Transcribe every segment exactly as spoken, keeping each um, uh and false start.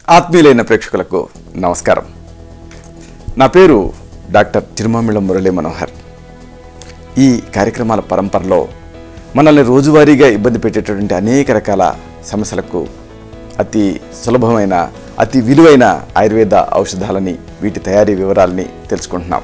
ఆత్మీయులైన ప్రేక్షకులకు నమస్కారం. నా పేరు డాక్టర్ తిరుమామిళ్ళ మురళీ మనోహర్. ఈ కార్యక్రమాల పరంపరలో మనల్ని రోజువారీగా ఇబ్బంది పెట్టేటటువంటి అనేక రకాల సమస్యలకు అతి సులభమైన అతి విలువైన ఆయుర్వేద ఔషధాలని, వీటి తయారీ వివరాలని తెలుసుకుంటున్నాం.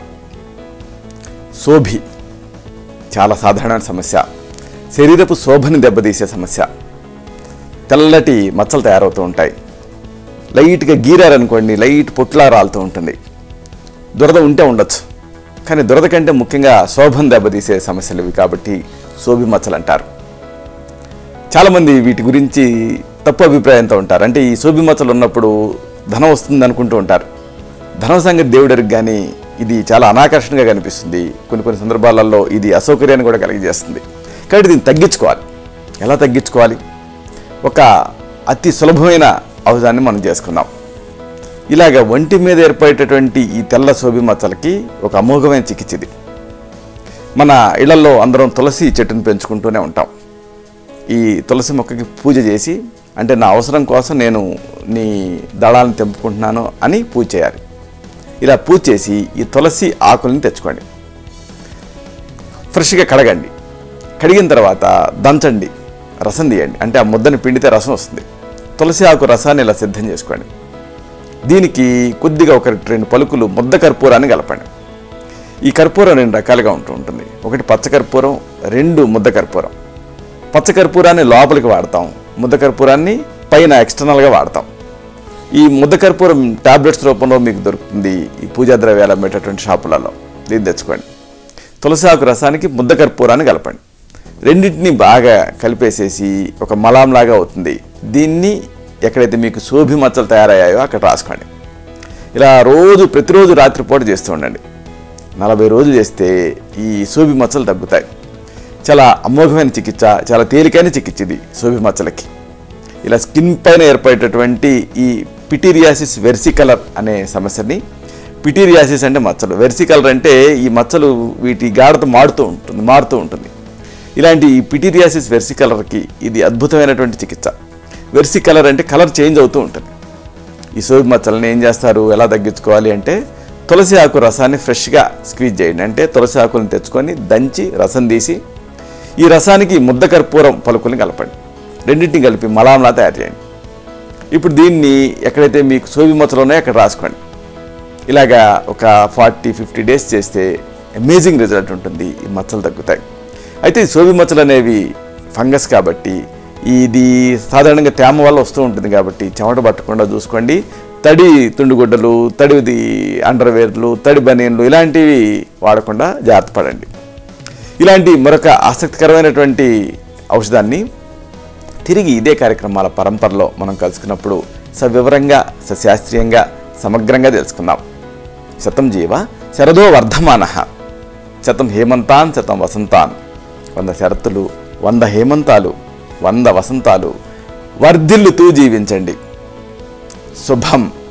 శోభి చాలా సాధారణమైన సమస్య. శరీరపు శోభని దెబ్బతీసే సమస్య. తెల్లటి మచ్చలు తయారవుతూ ఉంటాయి. లైట్గా గీరారనుకోండి, లైట్ పొట్లా రాలుతూ ఉంటుంది. దురద ఉంటే ఉండొచ్చు, కానీ దురద కంటే ముఖ్యంగా శోభను దెబ్బతీసే సమస్యలు ఇవి కాబట్టి శోభి మచ్చలు అంటారు. చాలామంది వీటి గురించి తప్పు అభిప్రాయంతో ఉంటారు. అంటే ఈ శోభి మచ్చలు ఉన్నప్పుడు ధనం వస్తుంది అనుకుంటూ ఉంటారు. ధనం సంగతి దేవుడికి కానీ ఇది చాలా అనాకర్షణగా కనిపిస్తుంది. కొన్ని కొన్ని సందర్భాలలో ఇది అసౌకర్యాన్ని కూడా కలిగజేస్తుంది. కాబట్టి దీన్ని తగ్గించుకోవాలి. ఎలా తగ్గించుకోవాలి? ఒక అతి సులభమైన ఔషధాన్ని మనం చేసుకుందాం. ఇలాగ ఒంటి మీద ఏర్పడేటటువంటి ఈ తెల్ల శోభి మచ్చలకి ఒక అమోఘమైన చికిత్స ఇది. మన ఇళ్లలో అందరం తులసి చెట్టును పెంచుకుంటూనే ఉంటాం. ఈ తులసి మొక్కకి పూజ చేసి, అంటే నా అవసరం కోసం నేను నీ దళాలను తెంపుకుంటున్నాను అని పూజ చేయాలి. ఇలా పూజ చేసి ఈ తులసి ఆకుల్ని తెచ్చుకోండి. ఫ్రెష్గా కడగండి. కడిగిన తర్వాత దంచండి, రసం తీయండి. అంటే ఆ ముద్దని పిండితే రసం వస్తుంది. తులసి ఆకు రసాన్ని ఇలా సిద్ధం చేసుకోండి. దీనికి కొద్దిగా ఒక రెండు పలుకులు ముద్ద కర్పూరాన్ని కలపండి. ఈ కర్పూరం రెండు రకాలుగా ఉంటూ ఉంటుంది. ఒకటి పచ్చ కర్పూరం, రెండు ముద్ద కర్పూరం. పచ్చ కర్పూరాన్ని లోపలికి వాడతాం, ముద్ద కర్పూరాన్ని పైన ఎక్స్టర్నల్గా వాడతాం. ఈ ముద్ద కర్పూరం టాబ్లెట్స్ రూపంలో మీకు దొరుకుతుంది ఈ పూజా ద్రవ్యాలు అమ్మేటటువంటి షాపులలో. దీన్ని తెచ్చుకోండి. తులసి ఆకు రసానికి ముద్ద కర్పూరాన్ని కలపండి. రెండింటిని బాగా కలిపేసేసి ఒక మలాంలాగా అవుతుంది. దీన్ని ఎక్కడైతే మీకు శోభి మచ్చలు తయారయ్యాయో అక్కడ రాసుకోండి. ఇలా రోజు ప్రతిరోజు రాత్రిపూట చేస్తూ ఉండండి. నలభై రోజులు చేస్తే ఈ శోభి మచ్చలు తగ్గుతాయి. చాలా అమోఘమైన చికిత్స, చాలా తేలికైన చికిత్స ఇది శోభి మచ్చలకి. ఇలా స్కిన్ పైన ఏర్పడేటటువంటి ఈ పిటీరియాసిస్ వెర్సికలర్ అనే సమస్యని, పిటీరియాసిస్ అంటే మచ్చలు, వెర్సికలర్ అంటే ఈ మచ్చలు వీటి గాఢత మారుతూ ఉంటుంది మారుతూ ఉంటుంది ఇలాంటి ఈ పిటీరియాసిస్ వెర్సికలర్కి ఇది అద్భుతమైనటువంటి చికిత్స. వెర్సికలర్ అంటే కలర్ చేంజ్ అవుతూ ఉంటుంది. ఈ శోభి మచ్చలని ఏం చేస్తారు, ఎలా తగ్గించుకోవాలి అంటే తులసి ఆకు రసాన్ని ఫ్రెష్గా స్క్వీజ్ చేయండి. అంటే తులసి ఆకులను తెచ్చుకొని దంచి రసం తీసి ఈ రసానికి ముద్ద కర్పూరం పలుకుల్ని కలపండి. రెండింటిని కలిపి మలాంలా తయారు చేయండి. ఇప్పుడు దీన్ని ఎక్కడైతే మీకు శోభి మచ్చలు ఉన్నాయో అక్కడ రాసుకోండి. ఇలాగా ఒక ఫార్టీ ఫిఫ్టీ డేస్ చేస్తే అమేజింగ్ రిజల్ట్ ఉంటుంది. ఈ మచ్చలు తగ్గుతాయి. అయితే ఈ శోభి మచ్చలు అనేవి ఫంగస్ కాబట్టి ఇది సాధారణంగా తేమ వల్ల వస్తూ ఉంటుంది కాబట్టి చెమట పట్టకుండా చూసుకోండి. తడి తుండుగుడ్డలు, తడిది అండర్వేర్లు, తడి బనీన్లు ఇలాంటివి వాడకుండా జాగ్రత్త పడండి. ఇలాంటి మరొక ఆసక్తికరమైనటువంటి ఔషధాన్ని తిరిగి ఇదే కార్యక్రమాల పరంపరలో మనం కలుసుకున్నప్పుడు సవివరంగా, సశాస్త్రీయంగా, సమగ్రంగా తెలుసుకుందాం. శతం జీవ శరదో వర్ధమానః, శతం హేమంతాన్ శతం వసంతాన్. వంద శరత్తులు, వంద హేమంతాలు, వంద వసంతాలు వర్ధిల్లుతూ జీవించండి. శుభం.